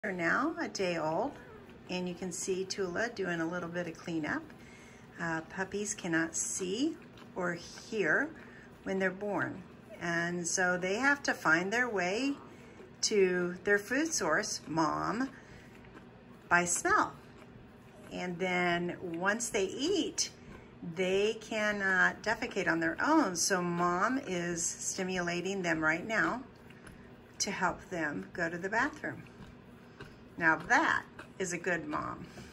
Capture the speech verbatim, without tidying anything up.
They're now a day old, and you can see Toula doing a little bit of cleanup. Uh, puppies cannot see or hear when they're born, and so they have to find their way to their food source, mom, by smell. And then once they eat, they cannot defecate on their own, so mom is stimulating them right now to help them go to the bathroom. Now that is a good mom.